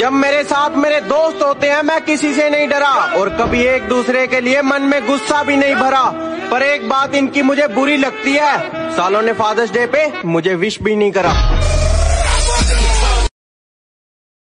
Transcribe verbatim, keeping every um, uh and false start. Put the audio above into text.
जब मेरे साथ मेरे दोस्त होते हैं मैं किसी से नहीं डरा और कभी एक दूसरे के लिए मन में गुस्सा भी नहीं भरा। पर एक बात इनकी मुझे बुरी लगती है, सालों ने फादर्स डे पे मुझे विश भी नहीं करा।